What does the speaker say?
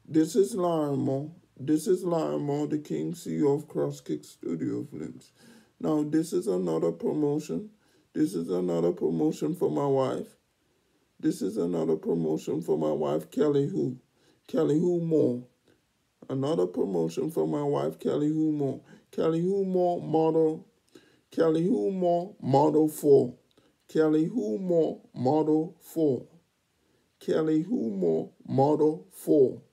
This is Lionel. This is Lionel, the King CEO of CrossKick Studio Films. Now, this is another promotion. This is another promotion for my wife. This is another promotion for my wife, Kelly Who. Kelly Who Moore. Another promotion for my wife, Kelly Who Moore. Kelly Who Moore model. Kelly Who Moore model 4. Kelly Who Moore model 4. Kelly Who Moore model 4.